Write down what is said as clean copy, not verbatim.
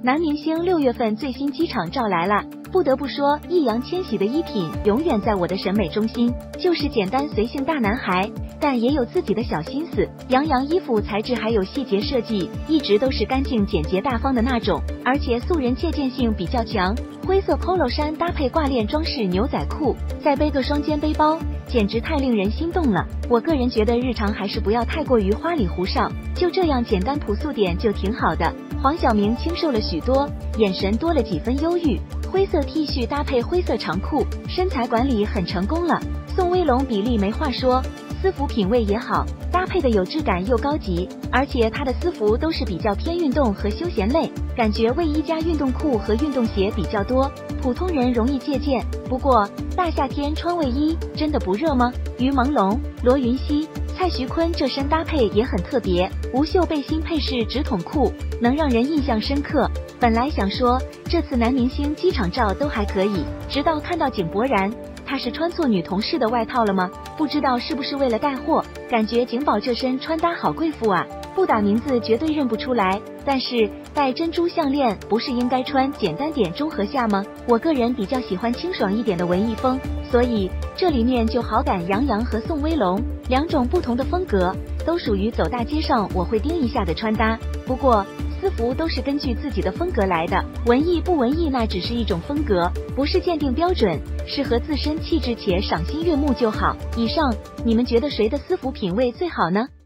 男明星6月份最新机场照来了，不得不说，易烊千玺的衣品永远在我的审美中心，就是简单随性大男孩，但也有自己的小心思。杨洋衣服材质还有细节设计，一直都是干净简洁大方的那种，而且素人借鉴性比较强。灰色 polo 衫搭配挂链装饰牛仔裤，再背个双肩背包，简直太令人心动了。我个人觉得日常还是不要太过于花里胡哨，就这样简单朴素点就挺好的。黄晓明清瘦了许多，眼神多了几分忧郁，灰色 T 恤搭配灰色长裤，身材管理很成功了。宋威龙比例没话说，私服品味也好，搭配的有质感又高级，而且他的私服都是比较偏运动和休闲类，感觉卫衣加运动裤和运动鞋比较多，普通人容易借鉴。不过大夏天穿卫衣真的不热吗？于朦胧、罗云熙、蔡徐坤这身搭配也很特别，无袖背心配饰直筒裤，能让人印象深刻。本来想说这次男明星机场照都还可以，直到看到井柏然，他是穿错女同事的外套了吗？不知道是不是为了带货，感觉景宝这身穿搭好贵妇啊，不打名字绝对认不出来。但是戴珍珠项链不是应该穿简单点中和下吗？我个人比较喜欢清爽一点的文艺风，所以这里面就好感杨洋和宋威龙两种不同的风格，都属于走大街上我会盯一下的穿搭。不过私服都是根据自己的风格来的，文艺不文艺那只是一种风格，不是鉴定标准，适合自身气质且赏心悦目就好。以上，你们觉得谁的私服品味最好呢？